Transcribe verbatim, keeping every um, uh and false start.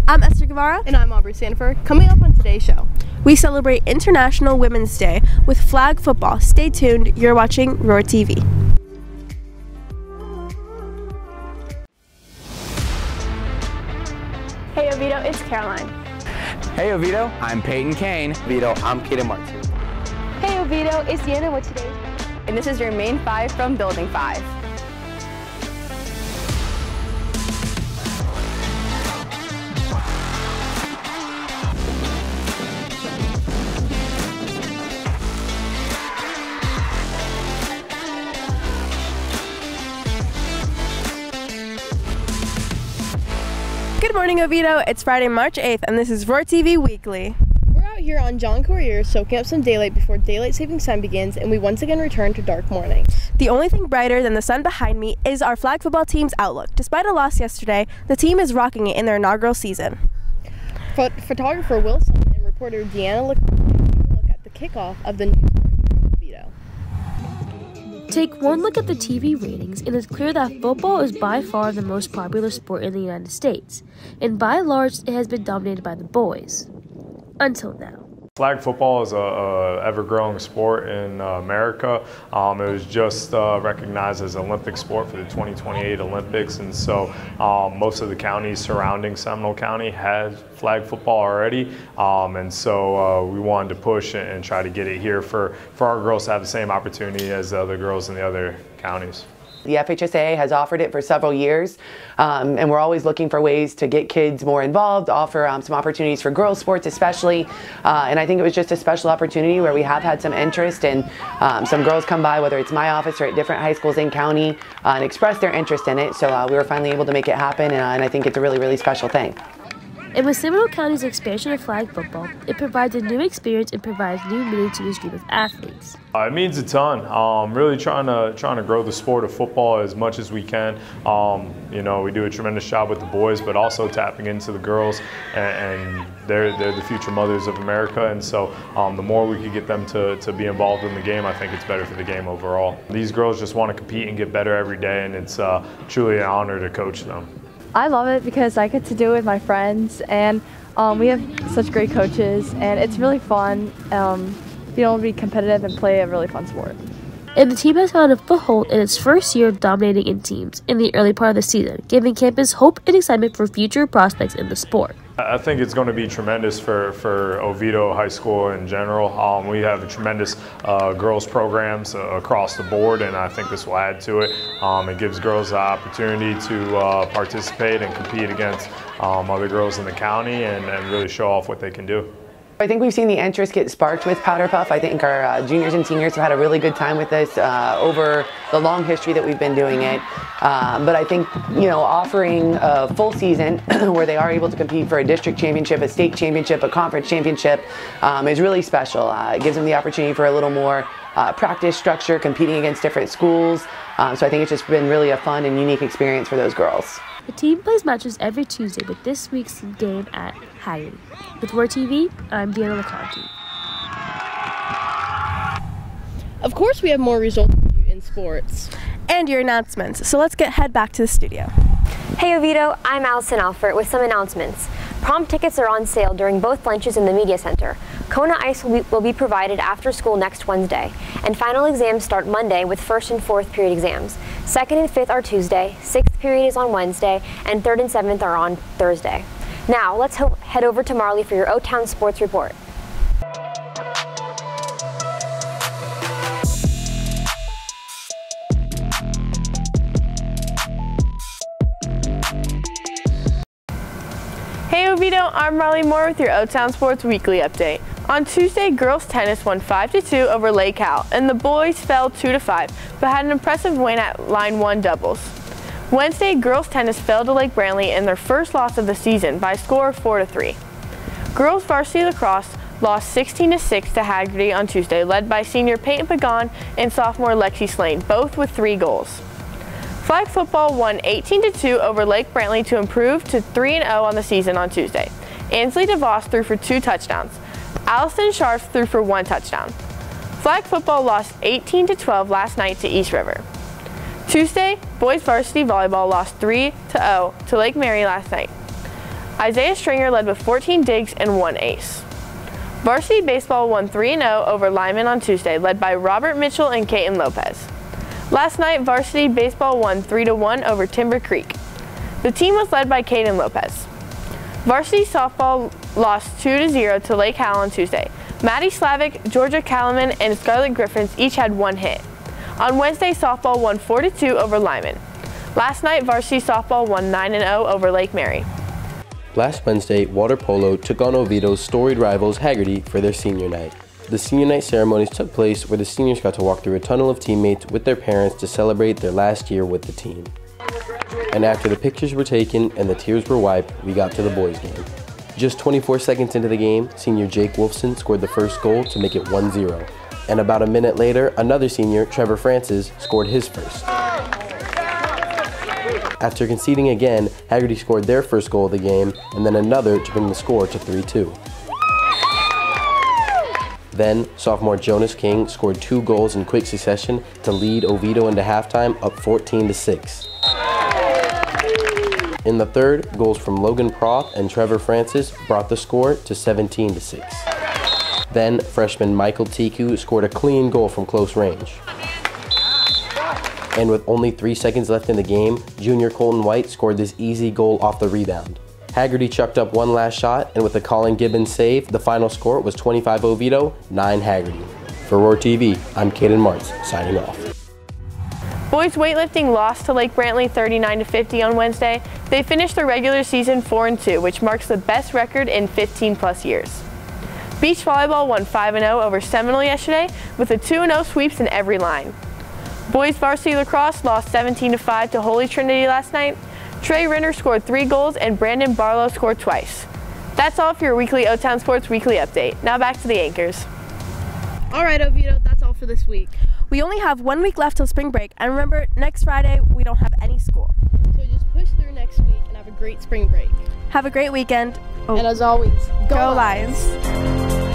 I'm Esther Guevara. And I'm Aubrey Sanford. Coming up on today's show, we celebrate International Women's Day with flag football. Stay tuned. You're watching Roar T V. Hey Oviedo, it's Caroline. Hey Oviedo, I'm Peyton Kane. Oviedo, I'm Kaden Martin. Hey Oviedo, it's Deanna with today. And this is your main five from Building five. Good morning, Oviedo. It's Friday, March eighth, and this is Roar T V Weekly. we're out here on John Courier soaking up some daylight before daylight savings time begins, and we once again return to dark mornings. The only thing brighter than the sun behind me is our flag football team's outlook. Despite a loss yesterday, the team is rocking it in their inaugural season. Phot photographer Wilson and reporter Deanna look, look at the kickoff of the new sport here in Oviedo. Take one look at the T V ratings, and it's clear that football is by far the most popular sport in the United States, and by and large, it has been dominated by the boys. Until now. Flag football is a, a ever-growing sport in uh, America. Um, it was just uh, recognized as an Olympic sport for the twenty twenty-eight Olympics, and so um, most of the counties surrounding Seminole County had flag football already, um, and so uh, we wanted to push and, and try to get it here for, for our girls to have the same opportunity as the other girls in the other counties. The F H S A A has offered it for several years, um, and we're always looking for ways to get kids more involved, offer um, some opportunities for girls sports especially, uh, and I think it was just a special opportunity where we have had some interest, and um, some girls come by, whether it's my office or at different high schools in county, uh, and express their interest in it, so uh, we were finally able to make it happen, and, uh, and I think it's a really, really special thing. And with Seminole County's expansion of flag football, it provides a new experience and provides new meaning to this group of athletes. Uh, it means a ton. Um, really trying to trying to grow the sport of football as much as we can. Um, you know, we do a tremendous job with the boys, but also tapping into the girls, and, and they're they're the future mothers of America. And so, um, the more we could get them to to be involved in the game, I think it's better for the game overall. These girls just want to compete and get better every day, and it's uh, truly an honor to coach them. I love it because I get to do it with my friends, and um, we have such great coaches, and it's really fun. Um, being able to be competitive and play a really fun sport. And the team has found a foothold in its first year of dominating in teams in the early part of the season, giving campus hope and excitement for future prospects in the sport. I think it's going to be tremendous for, for Oviedo High School in general. Um, we have a tremendous uh, girls programs uh, across the board, and I think this will add to it. Um, it gives girls the opportunity to uh, participate and compete against um, other girls in the county, and, and really show off what they can do. I think we've seen the interest get sparked with Powder Puff. I think our uh, juniors and seniors have had a really good time with this uh, over the long history that we've been doing it. Uh, but I think, you know, offering a full season where they are able to compete for a district championship, a state championship, a conference championship um, is really special. Uh, it gives them the opportunity for a little more uh, practice structure, competing against different schools. Um, so I think it's just been really a fun and unique experience for those girls. The team plays matches every Tuesday with this week's game at Hagerty. With Roar T V, I'm Deanna LeConte. Of course, we have more results for you in sports. And your announcements, so let's get head back to the studio. Hey Oviedo, I'm Allison Alford with some announcements. Prom tickets are on sale during both lunches in the Media Center. Kona Ice will be, will be provided after school next Wednesday. And final exams start Monday with first and fourth period exams. Second and fifth are Tuesday, sixth period is on Wednesday, and third and seventh are on Thursday. Now, let's ho head over to Marley for your O-Town Sports Report. Hey Oviedo, I'm Marley Moore with your O-Town Sports Weekly Update. On Tuesday, girls tennis won five to two over Lake Cal, and the boys fell two to five, but had an impressive win at Line one doubles. Wednesday, girls tennis fell to Lake Brantley in their first loss of the season by a score of four to three. Girls varsity lacrosse lost sixteen to six to Hagerty on Tuesday, led by senior Peyton Pagan and sophomore Lexi Slane, both with three goals. Flag football won eighteen to two over Lake Brantley to improve to three and oh on the season on Tuesday. Ansley DeVos threw for two touchdowns. Allison Scharf threw for one touchdown. Flag football lost eighteen to twelve last night to East River. Tuesday, boys varsity volleyball lost three to oh to Lake Mary last night. Isaiah Stringer led with fourteen digs and one ace. Varsity baseball won three and oh over Lyman on Tuesday, led by Robert Mitchell and Caden Lopez. Last night, varsity baseball won three to one over Timber Creek. The team was led by Caden Lopez. Varsity softball lost two to zero to Lake Howell on Tuesday. Maddie Slavic, Georgia Kalaman, and Scarlett Griffins each had one hit. On Wednesday, softball won four to two over Lyman. Last night, varsity softball won nine and oh over Lake Mary. Last Wednesday, water polo took on Oviedo's storied rivals Haggerty for their senior night. The senior night ceremonies took place where the seniors got to walk through a tunnel of teammates with their parents to celebrate their last year with the team. And after the pictures were taken and the tears were wiped, we got to the boys' game. Just twenty-four seconds into the game, senior Jake Wolfson scored the first goal to make it one zero. And about a minute later, another senior, Trevor Francis, scored his first. After conceding again, Haggerty scored their first goal of the game, and then another to bring the score to three two. Then, sophomore Jonas King scored two goals in quick succession to lead Oviedo into halftime up fourteen to six. In the third, goals from Logan Proth and Trevor Francis brought the score to seventeen to six. Then, freshman Michael Tiku scored a clean goal from close range. And with only three seconds left in the game, junior Colton White scored this easy goal off the rebound. Haggerty chucked up one last shot, and with a Colin Gibbons save, the final score was twenty-five Oviedo, nine Haggerty. For Roar T V, I'm Caden Martz, signing off. Boys weightlifting lost to Lake Brantley thirty-nine to fifty on Wednesday. They finished the regular season four and two, which marks the best record in fifteen plus years. Beach volleyball won five and oh over Seminole yesterday with a two and oh sweeps in every line. Boys varsity lacrosse lost seventeen to five to Holy Trinity last night. Trey Renner scored three goals and Brandon Barlow scored twice. That's all for your weekly O-Town Sports Weekly Update. Now back to the anchors. All right, Oviedo, that's all for this week. We only have one week left till spring break, and remember, next Friday we don't have any school. So just push through next week and have a great spring break. Have a great weekend. Oh. And as always, go, go Lions. Lions.